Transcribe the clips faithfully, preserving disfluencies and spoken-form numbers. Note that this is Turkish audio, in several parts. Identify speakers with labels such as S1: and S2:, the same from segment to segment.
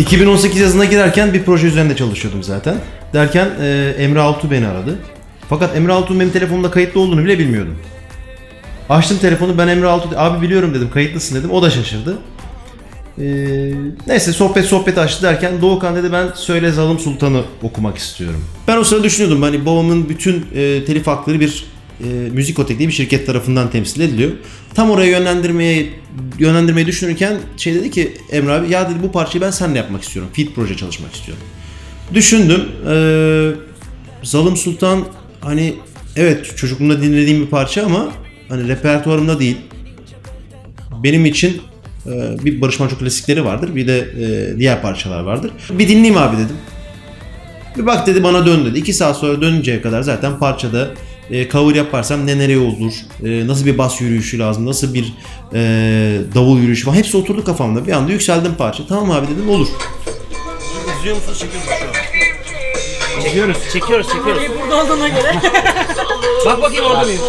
S1: iki bin on sekiz yazına girerken bir proje üzerinde çalışıyordum zaten. Derken e, Emre Altuğ beni aradı. Fakat Emre Altuğ'un benim telefonumda kayıtlı olduğunu bile bilmiyordum. Açtım telefonu, ben Emre Altuğ, abi biliyorum dedim, kayıtlısın dedim. O da şaşırdı. Ee, neyse sohbet sohbet açtı derken Doğukan dedi ben Söyle Zalım Sultan'ı okumak istiyorum. Ben o sırada düşünüyordum, hani babamın bütün e, telif hakları bir e, Müzikotek diye bir şirket tarafından temsil ediliyor. Tam oraya yönlendirmeye yönlendirmeyi düşünürken şey dedi ki Emre abi, ya dedi bu parçayı ben seninle yapmak istiyorum. Feat proje çalışmak istiyorum. Düşündüm. Ee, Zalım Sultan hani evet çocukluğumda dinlediğim bir parça ama hani repertuarımda değil. Benim için e, bir Barış Manço klasikleri vardır, bir de e, diğer parçalar vardır. Bir dinleyeyim abi dedim. Bir bak dedi, bana dön dedi. İki saat sonra dönünceye kadar zaten parçada e, cover yaparsam ne nereye olur, e, nasıl bir bas yürüyüşü lazım, nasıl bir e, davul yürüyüşü falan hepsi oturdu kafamda. Bir anda yükseldim parça. Tamam abi dedim, olur. İzliyor musunuz, çekiyor musunuz şu an?
S2: Çekiyoruz, çekiyoruz, çekiyoruz.
S3: Burada olduğuna göre.
S2: Bak bakayım orada mıyım?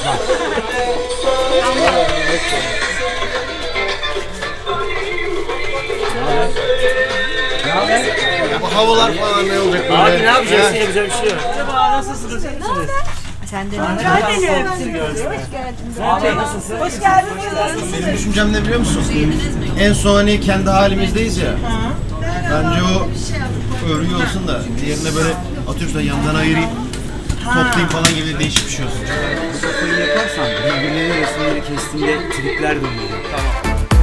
S1: Bu havalar falan ne olacak böyle?
S2: Abi ne yapacaksın ya, güzel bir şey yok.
S3: Acaba nasılsınız?
S4: Sen de
S3: Ben de öptüm. Hoş geldiniz. Abi nasılsın? Hoş geldiniz.
S1: Benim düşüncem ne biliyor musun? En son hani kendi halimizdeyiz ya. Bence o örgü olsun da diğerine böyle atıyorum da yandan ayırayım, toplayayım falan gibi değişik bir şey olsun.
S2: Kafayı yaparsan birbirlerinin resimleri kestiğinde tripler dönüyor. Tamam.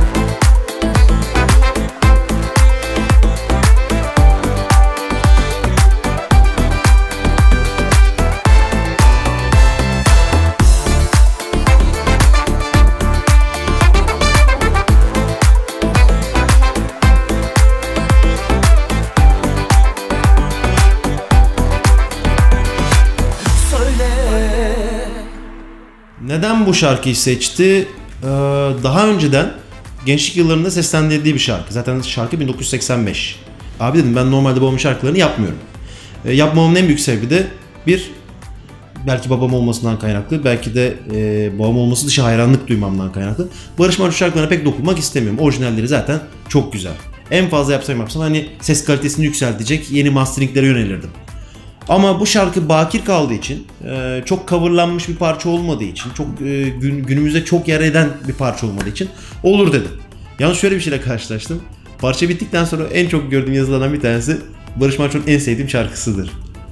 S1: Neden bu şarkıyı seçti? Ee, daha önceden gençlik yıllarında seslendirdiği bir şarkı. Zaten şarkı bin dokuz yüz seksen beş. Abi dedim ben normalde babamın şarkılarını yapmıyorum. Ee, yapmamın en büyük sebebi de bir, belki babam olmasından kaynaklı, belki de e, babam olması dışı hayranlık duymamdan kaynaklı. Barış Manço şarkılarına pek dokunmak istemiyorum. Orijinalleri zaten çok güzel. En fazla yapsam yapsam hani ses kalitesini yükseltecek yeni masteringlere yönelirdim. Ama bu şarkı bakir kaldığı için, çok coverlanmış bir parça olmadığı için, çok günümüzde çok yer eden bir parça olmadığı için olur dedim. Yalnız şöyle bir şeyle karşılaştım. Parça bittikten sonra en çok gördüğüm yazılardan bir tanesi Barış Manço'nun en sevdiğim şarkısıdır.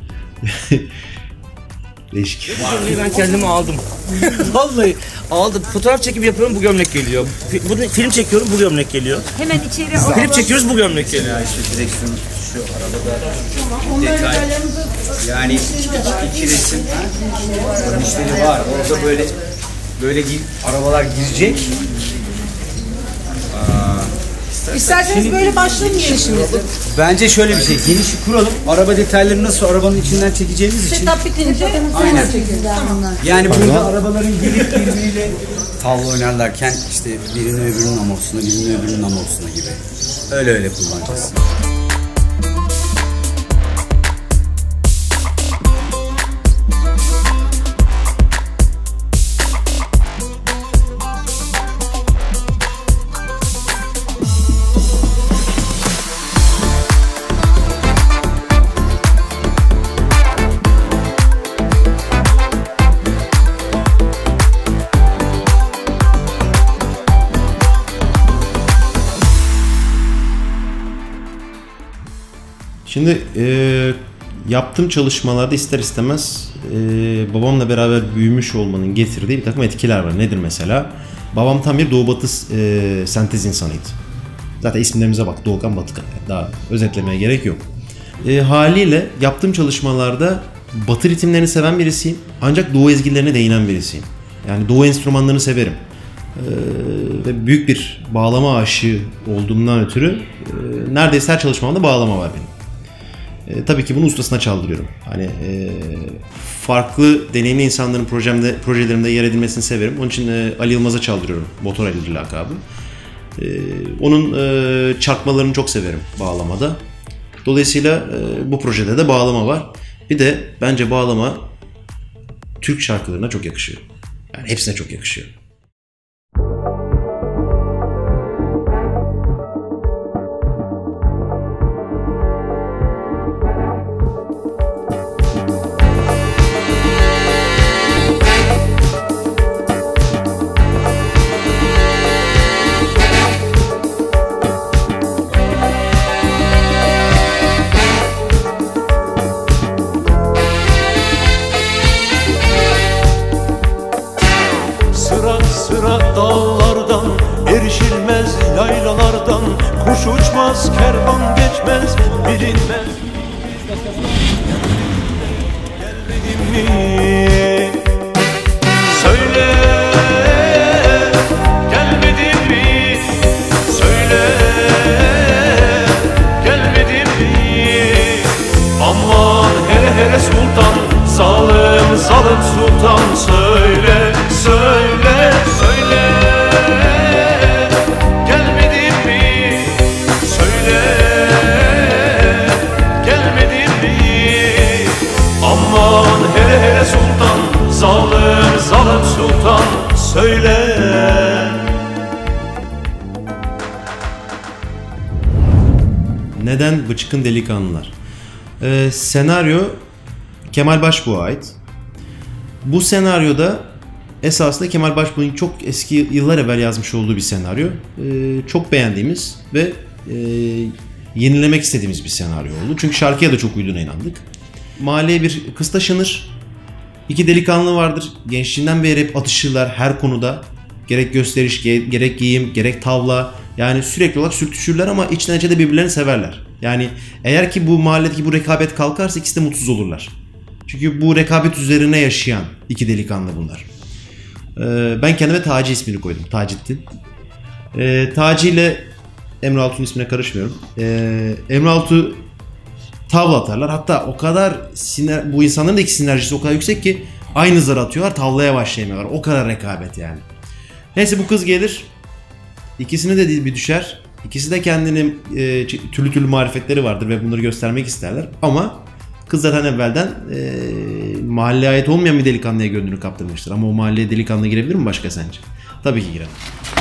S1: Değişik.
S2: Ben kendimi aldım. Vallahi aldım. Fotoğraf çekimi yapıyorum, bu gömlek geliyor. Bu film çekiyorum, bu gömlek geliyor.
S4: hemen içeri al.
S2: Klip çekiyoruz, bu gömlek geliyor.
S5: Ya işte direksiyon şu arabada detay. Yani iki, iki, iki resim dönüşleri var. Orada böyle böyle gir, arabalar girecek.
S3: İsterseniz böyle başlayın girişimizi.
S5: Bence şöyle bir şey, genişi kuralım. Araba detaylarını nasıl arabanın içinden çekeceğimiz için.
S3: Setup bitince
S5: Aynen.
S3: çekeceğiz.
S5: Yani burada arabaların gelip birbiriyle tavla oynarlarken işte birinin öbürünün amortisuna, birinin öbürünün amortisuna gibi. Öyle öyle kullanacağız.
S1: Şimdi e, yaptığım çalışmalarda ister istemez e, babamla beraber büyümüş olmanın getirdiği bir takım etkiler var. Nedir mesela? Babam tam bir Doğu Batı e, sentez insanıydı. Zaten isimlerimize bak, Doğukan Batıkan. Daha özetlemeye gerek yok. E, haliyle yaptığım çalışmalarda Batı ritimlerini seven birisiyim. Ancak Doğu ezgilerine değinen birisiyim. Yani Doğu enstrümanlarını severim. E, ve büyük bir bağlama aşığı olduğumdan ötürü e, neredeyse her çalışmamda bağlama var benim. E, tabii ki bunu ustasına çaldırıyorum. Hani e, farklı deneyimli insanların projemde, projelerimde yer edilmesini severim. Onun için e, Ali Yılmaz'a çaldırıyorum. Motor Ali lakabı. E, onun e, çarpmalarını çok severim bağlamada. Dolayısıyla e, bu projede de bağlama var. Bir de bence bağlama Türk şarkılarına çok yakışıyor. Yani hepsine çok yakışıyor.
S6: sultan. Kuş uçmaz, kervan geçmez, bilinmez. Gelmedin mi? Söyle, gelmedin mi? Söyle, gelmedin mi? Aman hele hele sultan, zalim zalim sultan. Söyle, söyle, söyle, gelmedin mi? Söyle, gelmedin mi? Aman hele hele sultan, zalim zalim sultan. Söyle.
S1: Neden Bıçkın Delikanlılar? Ee, senaryo Kemal Başbuğ'a ait. Bu senaryoda esasında Kemal Başbuğ'un çok eski yıllar evvel yazmış olduğu bir senaryo. Ee, çok beğendiğimiz ve e, yenilemek istediğimiz bir senaryo oldu. Çünkü şarkıya da çok uyduğuna inandık. Mahalleye bir kız taşınır. İki delikanlı vardır. Gençliğinden beri hep atışırlar her konuda. Gerek gösteriş, gerek giyim, gerek tavla. Yani sürekli olarak sürtüşürler ama içten içe de birbirlerini severler. Yani eğer ki bu mahalledeki bu rekabet kalkarsa ikisi de mutsuz olurlar. Çünkü bu rekabet üzerine yaşayan iki delikanlı bunlar. Ee, ben kendime Taci ismini koydum. Tacittin. Ee, Taci ile Emre Altuğ'un ismine karışmıyorum. Ee, Emre Altuğ tavla atarlar. Hatta o kadar siner, bu insanların da iki sinerjisi o kadar yüksek ki aynı zarı atıyorlar, tavlaya başlayamıyorlar. O kadar rekabet yani. Neyse bu kız gelir. İkisine de bir düşer. İkisi de kendinin e, türlü türlü marifetleri vardır ve bunları göstermek isterler. Ama kız zaten evvelden e, mahalleye ait olmayan bir delikanlıya gönlünü kaptırmıştır. Ama o mahalleye delikanlı girebilir mi başka sence? Tabii ki giremez.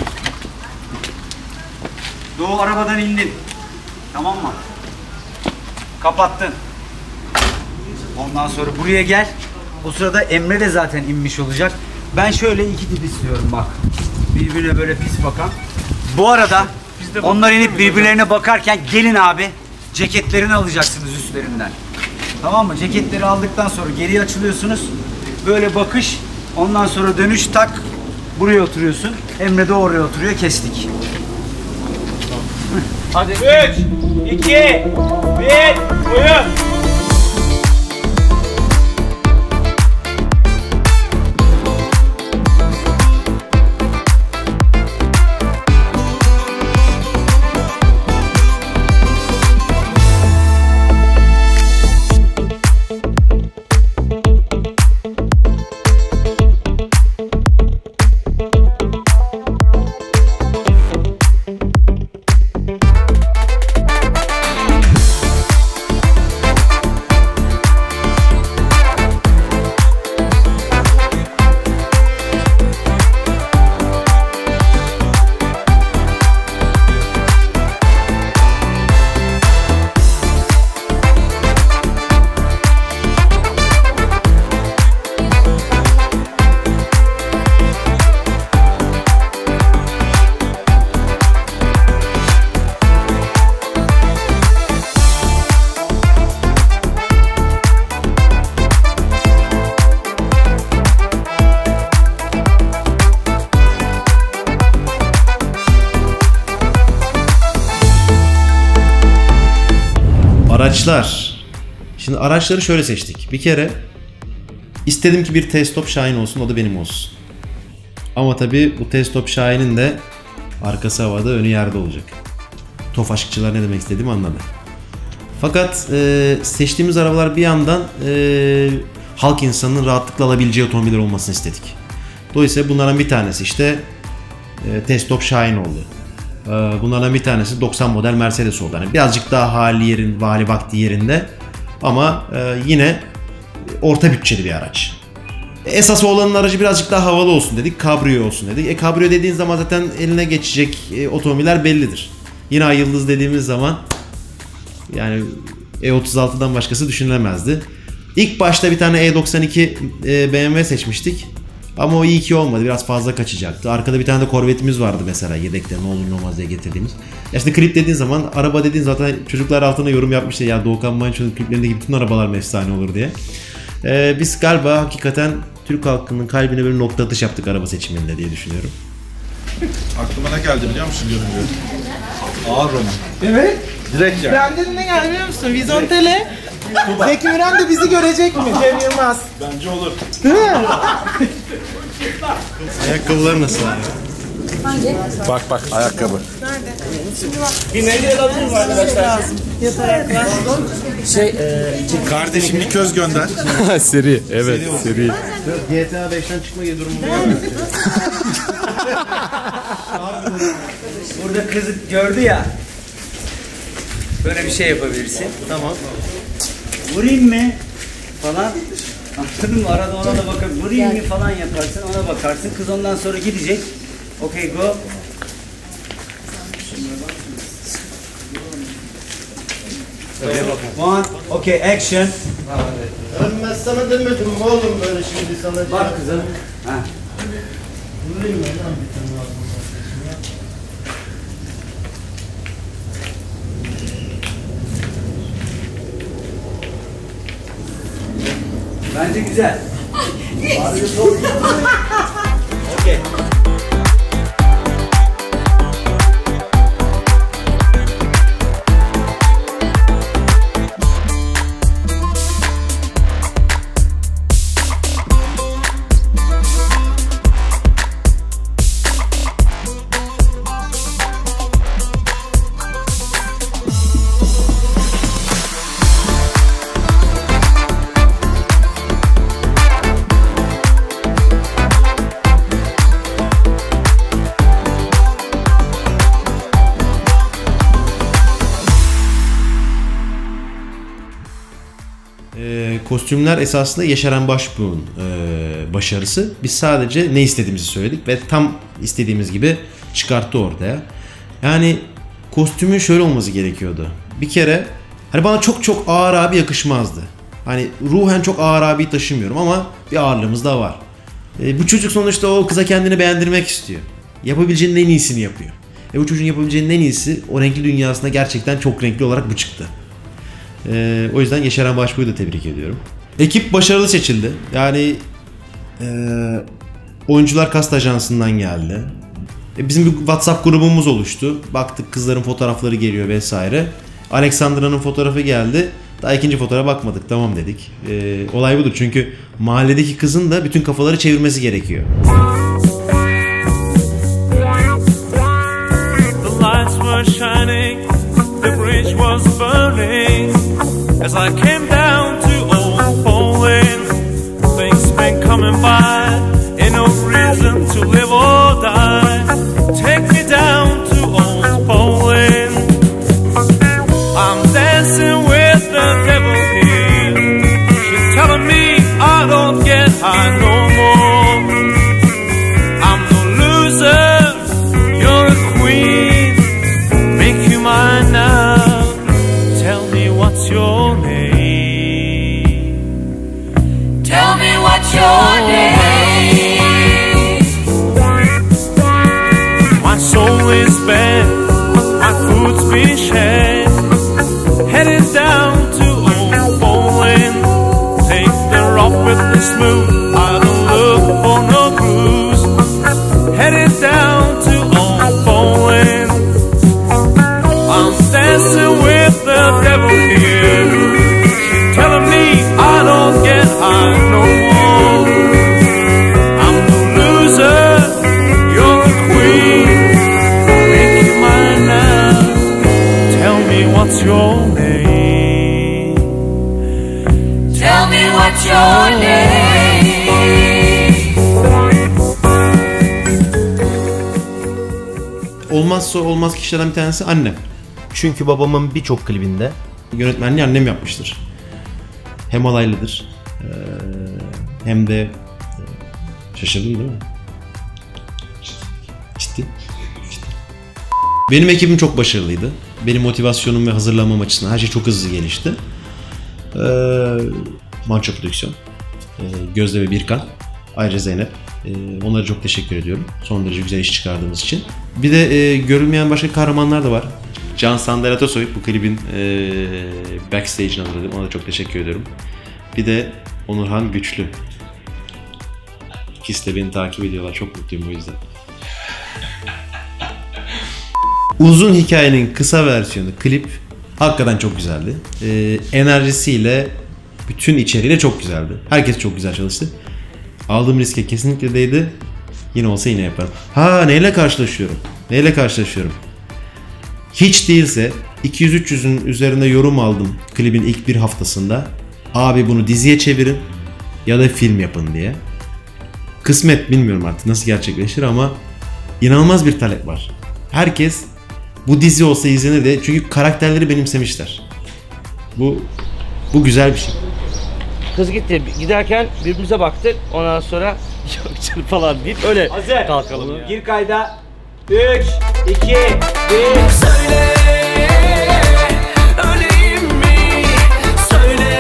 S5: Doğu arabadan indin. Tamam mı? Kapattın. Ondan sonra buraya gel. O sırada Emre de zaten inmiş olacak. Ben şöyle iki tip istiyorum bak. Birbirine böyle pis bakan. Bu arada onlar inip birbirlerine bakarken gelin abi ceketlerini alacaksınız üstlerinden. Tamam mı? Ceketleri aldıktan sonra geriye açılıyorsunuz. Böyle bakış. Ondan sonra dönüş tak. Buraya oturuyorsun. Emre de oraya oturuyor. Kestik.
S2: Hadi üç, iki, bir, buyurun.
S1: Araçlar. Şimdi araçları şöyle seçtik. Bir kere istedim ki bir T-Stop Şahin olsun, o da benim olsun. Ama tabii bu T-Stop Şahin'in de arkası havada, önü yerde olacak. Tofaşçılar ne demek istediğimi anladı. Fakat e, seçtiğimiz arabalar bir yandan e, halk insanının rahatlıkla alabileceği otomobiller olmasını istedik. Dolayısıyla bunlardan bir tanesi işte e, T-Stop Şahin oldu. E, bunlardan bir tanesi doksan model Mercedes oldu. Yani birazcık daha hali yerin, vali vakti yerinde ama e, yine orta bütçeli bir araç. Esas olanın aracı birazcık daha havalı olsun dedik, kabrio olsun dedik. E kabrio dediğin zaman zaten eline geçecek e, otomobiller bellidir. Yine Ay Yıldız dediğimiz zaman yani E otuz altıdan başkası düşünülemezdi. İlk başta bir tane E doksan iki e, B M W seçmiştik. Ama o iyi ki olmadı. Biraz fazla kaçacaktı. Arkada bir tane de Corvette'imiz vardı mesela yedekte. Ne olur ne olmaz diye getirdiğimiz. Ya işte klip dediğin zaman, araba dediğin zaten çocuklar altına yorum yapmıştı. Ya Doğukan Manço'nun kliplerindeki bütün arabalar mı efsane olur diye. Ee, biz galiba hakikaten Türk halkının kalbine bir nokta atış yaptık araba seçiminde diye düşünüyorum.
S7: Aklıma ne geldi biliyor musun görünüyor? Ağır roman.
S8: Evet.
S7: Direkt yani.
S8: Ben dedim ne geldi biliyor musun? Vizontele. Zeki Müren de bizi görecek mi? Cem Yılmaz.
S7: Bence olur.
S8: Değil mi?
S1: Ayakkabılar nasıl abi?
S7: Bak bak ayakkabı.
S2: Bir mendil alabilir miyim arkadaşlar?
S8: Yatarak.
S2: Şey, e,
S7: Kardeşim bir köz gönder.
S9: Seri, evet seri.
S1: G T A beşten çıkma gibi durumum yok.
S5: Burada kızı gördü ya. Böyle bir şey yapabilirsin.
S1: Tamam.
S5: Vurayım mı? Falan. Anladın mı? Arada ona da bakıp vurayım mı falan yaparsın. Ona bakarsın. Kız ondan sonra gidecek. Okay go. One. Okay action.
S1: Ben sana demedim mi oğlum böyle şimdi sana.
S5: Bak kızım. Ha.
S1: Vurayım ben lan bir tane lazım.
S5: Bence güzel. Okay.
S1: Ee, kostümler esasında Yaşaran Başbuğ'un e, başarısı. Biz sadece ne istediğimizi söyledik ve tam istediğimiz gibi çıkarttı ortaya. Yani kostümün şöyle olması gerekiyordu. Bir kere hani bana çok çok ağır abi yakışmazdı. Hani ruhen çok ağır abi taşımıyorum ama bir ağırlığımız da var. E, bu çocuk sonuçta o kıza kendini beğendirmek istiyor. Yapabileceğinin en iyisini yapıyor. E, bu çocuğun yapabileceğinin en iyisi o renkli dünyasında gerçekten çok renkli olarak bu çıktı. Ee, o yüzden Yaşaran Başbuğ'u da tebrik ediyorum. Ekip başarılı seçildi. Yani e, oyuncular kast ajansından geldi. E, bizim bir WhatsApp grubumuz oluştu. Baktık kızların fotoğrafları geliyor vesaire. Alexandra'nın fotoğrafı geldi. Daha ikinci fotoğrafa bakmadık, tamam dedik. E, olay budur çünkü mahalledeki kızın da bütün kafaları çevirmesi gerekiyor.
S6: The lights were shining, the bridge was burning. As I came down to Old Poland, things been coming by, ain't no reason to live or die. Take me down to Old Poland. I'm dancing with the devil here. She's telling me I don't get high no more. I'm no loser, you're a queen. Make you mine now. Tell me what's your name.
S3: Tell me what's your name.
S6: My soul is bad, my food's been shed. Headed down to Old Poland. Take the rough with the smooth, I don't look for no cruise. Headed down to Old Poland. I'm dancing with the devil here. She's telling me I don't get high no more. I'm the loser, you're the queen. Make you mine now. Tell me what's your name.
S3: Tell me what's your name.
S1: Olmazsa olmaz kişilerden bir tanesi annem. Çünkü babamın birçok klibinde yönetmenliği annem yapmıştır. Hem alaylıdır ee, hem de şaşırdın değil mi? Ciddi. Ciddi. Benim ekibim çok başarılıydı. Benim motivasyonum ve hazırlanmam açısından her şey çok hızlı gelişti. Ee, Manço Prodüksiyon, ee, Gözde ve Birkan, ayrıca Zeynep. Ee, onlara çok teşekkür ediyorum. Son derece güzel iş çıkardığımız için. Bir de e, görülmeyen başka kahramanlar da var. Can Sander Atasoy bu klibin e, backstage'ini hazırladım. Ona da çok teşekkür ediyorum. Bir de Onurhan Güçlü. İkisi de beni takip ediyorlar. Çok mutluyum bu yüzden. Uzun hikayenin kısa versiyonu klip hakikaten çok güzeldi. Ee, enerjisiyle, bütün içeriğiyle çok güzeldi. Herkes çok güzel çalıştı. Aldığım riske kesinlikle değdi. Yine olsa yine yaparım. Ha, neyle karşılaşıyorum? Neyle karşılaşıyorum? Hiç değilse iki yüz üç yüzün üzerinde yorum aldım klibin ilk bir haftasında. Abi bunu diziye çevirin ya da film yapın diye. Kısmet, bilmiyorum artık nasıl gerçekleşir ama inanılmaz bir talep var. Herkes bu dizi olsa izlenirdi çünkü karakterleri benimsemişler. Bu bu güzel bir şey.
S2: Kız gitti. Giderken birbirimize baktık. Ondan sonra yok canım falan deyip öyle
S5: Hazır.
S2: kalkalım ya.
S5: Gir kayda. üç, iki, bir.
S6: Söyle, öleyim mi? Söyle,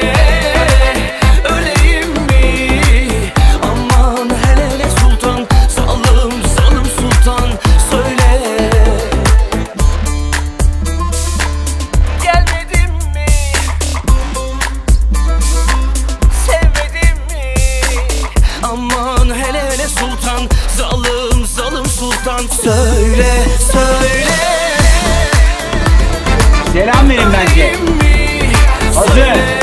S6: öleyim mi? Aman hele hele sultan, zalim zalim sultan. Söyle, gelmedin mi? Sevmedin mi? Aman hele hele sultan, zalim zalim sultan. Söyle, söyle.
S5: Selam verin bence. Hazır.